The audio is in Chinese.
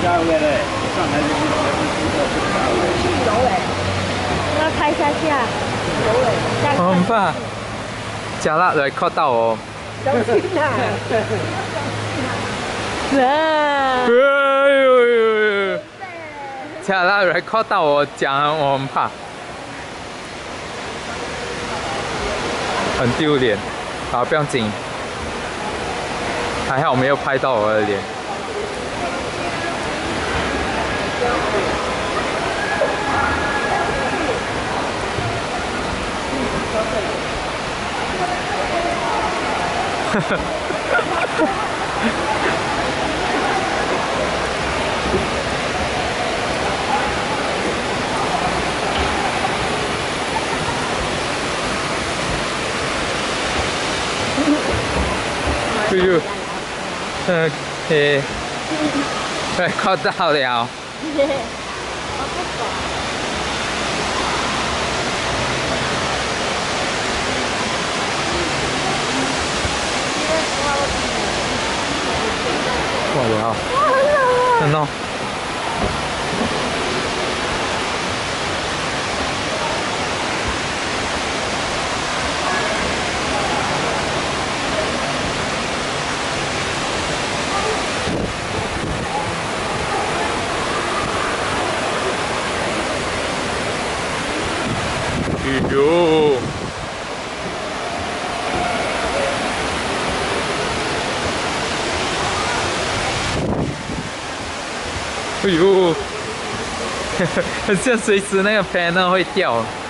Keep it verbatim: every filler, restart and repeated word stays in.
加位嘞，上来就是全部知道是加位。 有哎，要开下下，有哎。 我很怕加辣来靠到我。 小心呐！ 哎呦呦呦！加辣来靠到我，讲我很怕，很丢脸。好，不用紧，还好没有拍到我的脸。哈哈。哎呦，嗯，嘿，快靠到了。过了，真的。哎呦！哎呦！很像随时那个 panel 会掉。